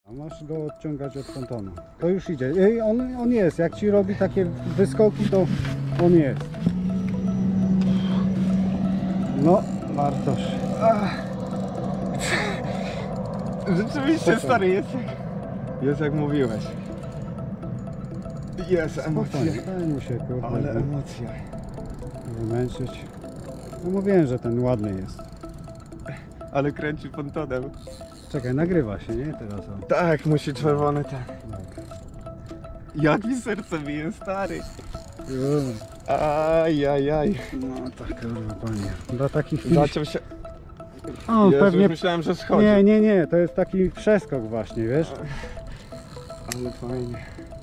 Masz go odciągać od pontonu. To już idzie. On jest. Jak ci robi takie wyskoki, to on jest. No, Bartosz. Rzeczywiście stary jest jak mówiłeś. Jest emocja. Daj mu się, kurde. Ale emocja. Wymęczyć. No mówiłem, że ten ładny jest. Ale kręci pontonem. Czekaj, nagrywa się, nie? Teraz o. Tak, musi czerwony ten. Dobra. Jak mi serce bije, stary. Jo. Ajajaj. No tak, kurwa, panie. Dla takich Zaciął się. O, Jezu, pewnie. myślałem, że schodzi. Nie, to jest taki przeskok właśnie, wiesz? Ale fajnie.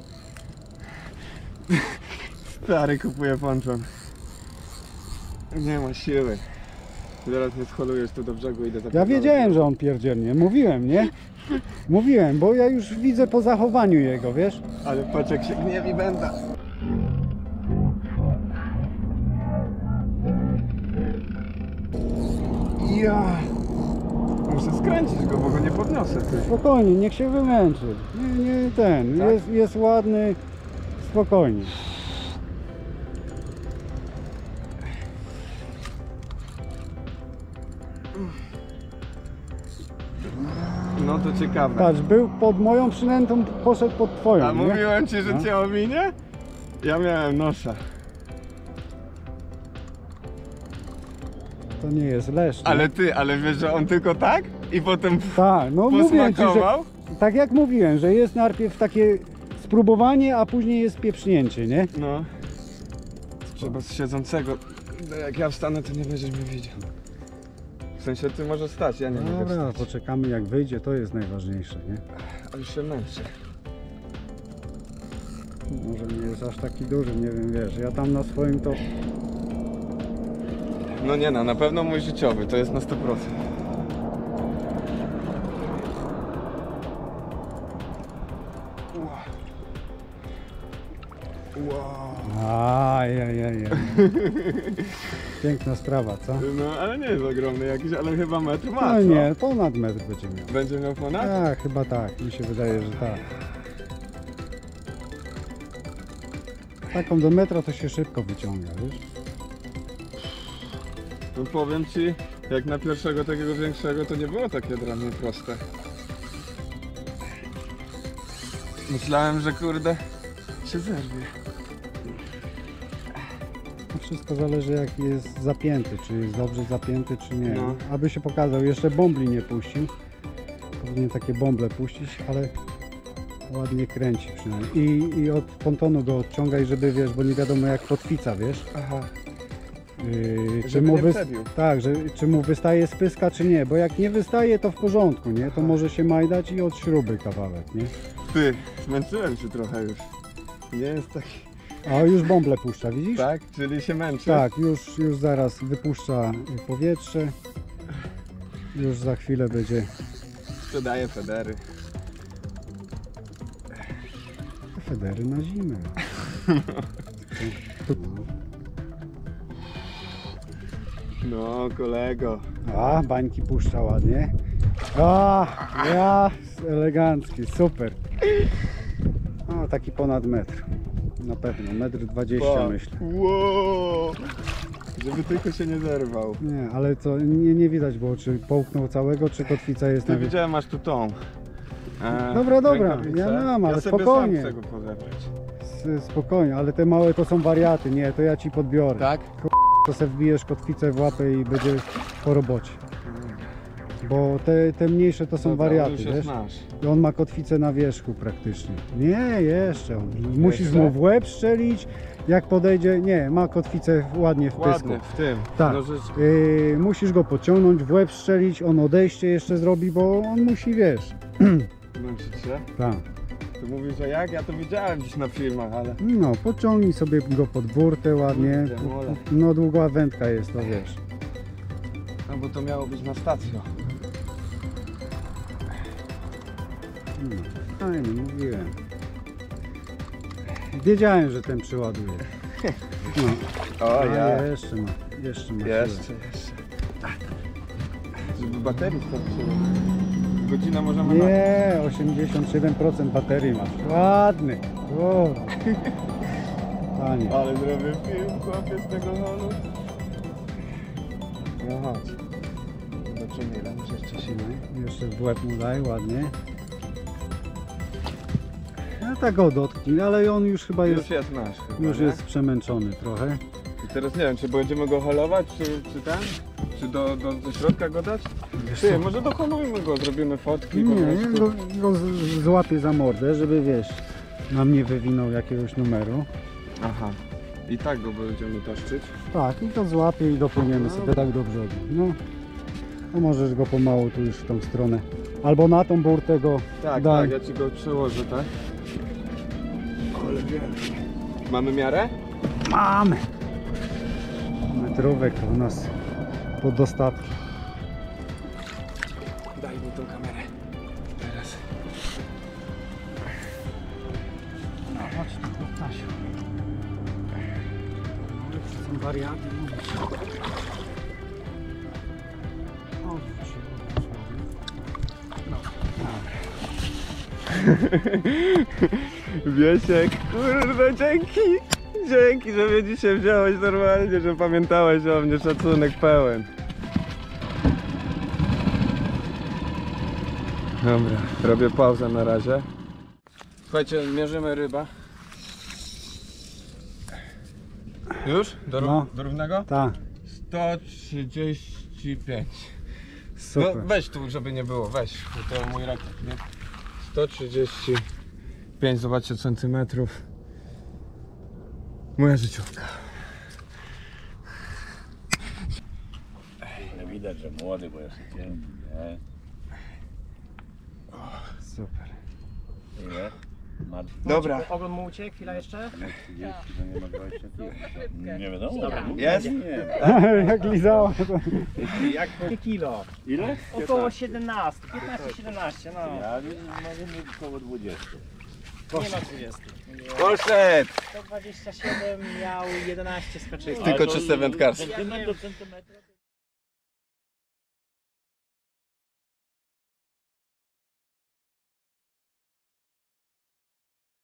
Stary kupuje ponton. Nie ma siły. Zaraz mnie scholujesz tu do brzegu, idę za Ja wiedziałem, że on pierdzielnie. Mówiłem, nie? Mówiłem, bo ja już widzę po zachowaniu jego, wiesz? Ale patrz jak się gniewi będę. Ja muszę skręcić go, bo go nie podniosę. Ty. Spokojnie, niech się wymęczy. Nie ten. Tak? Jest ładny. Spokojnie. No to ciekawe. Patrz, był pod moją przynętą, poszedł pod twoją. A nie? mówiłem ci, że No. cię ominie? Ja miałem nosa. To nie jest lesz. nie? Ale wiesz, że on tylko tak? I potem Tak, no mówię ci, że posmakował? tak jak mówiłem, że jest najpierw takie spróbowanie, a później jest pieprznięcie, nie? No. Trzeba z siedzącego. Jak ja wstanę, to nie będziesz mnie widział. W sensie ty możesz stać, ja nie mogę Dobra, wstać. poczekamy jak wyjdzie, to jest najważniejsze, nie? Ale się męczę. Może nie jest aż taki duży, nie wiem, wiesz, ja tam na swoim to... No nie no, na pewno mój życiowy, to jest na 100%. Wow. Ajajaj. Piękna sprawa, co? No ale nie jest ogromny jakiś, ale chyba metr ma, No co? nie, ponad metr będzie miał. Będzie miał ponad? Tak, chyba tak, mi się wydaje, że tak. Taką do metra to się szybko wyciąga, wiesz? No powiem ci, jak na pierwszego takiego większego, to nie było takie dla mnie proste. Myślałem, że kurde się zerwie. To wszystko zależy jak jest zapięty, czy jest dobrze zapięty, czy nie. No. Aby się pokazał, jeszcze bombli nie puścił. Powinien takie bąble puścić, ale ładnie kręci przynajmniej. I od pontonu go odciągaj, żeby wiesz, bo nie wiadomo jak kotwica, wiesz. Aha. Czy Żeby mu nie przebił. tak, czy mu wystaje z pyska, czy nie, bo jak nie wystaje, to w porządku, nie? To może się majdać i od śruby kawałek, nie? Ty, zmęczyłem się trochę już. Nie jest taki... A już bąble puszcza, widzisz? Tak? Czyli się męczy? Tak, już zaraz wypuszcza powietrze. Już za chwilę będzie Sprzedaję federy. federy na zimę. No kolego. A, bańki puszcza ładnie. A, ja, elegancki, super. O, taki ponad metr. Na pewno, 1,20 m myślę. Wow. Żeby tylko się nie zerwał. Nie, ale to nie widać było, czy połknął całego, czy kotwica jest Ty na widziałem, masz tu tą. Dobra, rękawicę. ja mam, ale ja sobie spokojnie. sam chcę go pozebrać. Spokojnie, ale te małe to są wariaty, nie, to ja ci podbiorę. Tak? To se wbijesz kotwicę w łapę i będzie po robocie. Bo te mniejsze to są Dobra, wariaty, już wiesz? jest nasz. I on ma kotwicę na wierzchu praktycznie. Nie, jeszcze. Musisz Jeszcze? mu w łeb strzelić, jak podejdzie. Nie, ma kotwicę ładnie w pysku. Ładny, w tym. Tak. Nożyczki. Musisz go podciągnąć, w łeb strzelić, on odejście jeszcze zrobi, bo on musi, wiesz. Męczyć się. Tak. Ty mówisz, że jak? Ja to widziałem gdzieś na filmach, ale... No, pociągnij sobie go pod burtę ładnie. Kurde, mole. No, długa wędka jest to, wiesz. No bo to miało być na stację. No, fajnie, mówiłem. Wiedziałem, że ten przyładuje. No. O A, ja. jeszcze ma siłę. Jeszcze. Żeby baterii starczyło. Godzinę możemy na... Nie, 87% baterii masz. Ładny. O. Panie. Ale zrobię film, chłopie, z tego holu. No chodź. Zobaczymy, ile muszę jeszcze się... Jeszcze w łeb mu daj, ładnie. No tak go dotknij, ale on już chyba jest, Już jest nasz chyba, już nie? jest przemęczony trochę. I teraz nie wiem, czy będziemy go holować, czy ten? Czy do środka go dać? Wiesz Ty, co? może doholujmy go, zrobimy fotki po Nie, prostu. złapię za mordę, żeby wiesz, nam nie wywinął jakiegoś numeru. Aha. I tak go będziemy taszczyć. Tak, i to złapię i dopłyniemy sobie tak do brzegu. No, no możesz go pomału tu już w tą stronę. Albo na tą burtę go Tak, daj. tak, ja ci go przełożę, tak? Ale wielki. Mamy miarę? Mamy! Metrówek to u nas pod dostatkiem. Daj mi tą kamerę. Teraz. No chodź tu, Stasiu. No, są wariaty, mówisz. Odwróć się, no. Wiesiek, kurde, dzięki! Dzięki, że mnie dzisiaj wziąłeś normalnie, że pamiętałeś o mnie, szacunek pełen. Dobra, robię pauzę na razie. Słuchajcie, mierzymy ryba. Już? No. Do równego? Tak, 135. super. No weź tu, żeby nie było, weź, bo to mój rekord, nie? 135, zobaczcie, centymetrów. Moja życiówka. No widać, że młody, bo jest dzień, nie? Super. Ile? Ma Dobra. Ogon mu uciekł, chwila jeszcze? 30, to nie ma 25. Nie wiadomo. Dobra. Jest? Nie. Jak lizała. Jak Jakie kilo? Ile? Około 17, 15-17, no. Ja może mieć około 20. Nie ma 20. Poszedł! 127 miał 11 skaczyków. Tylko czyste wędkarstwo. Centymetr do centymetra.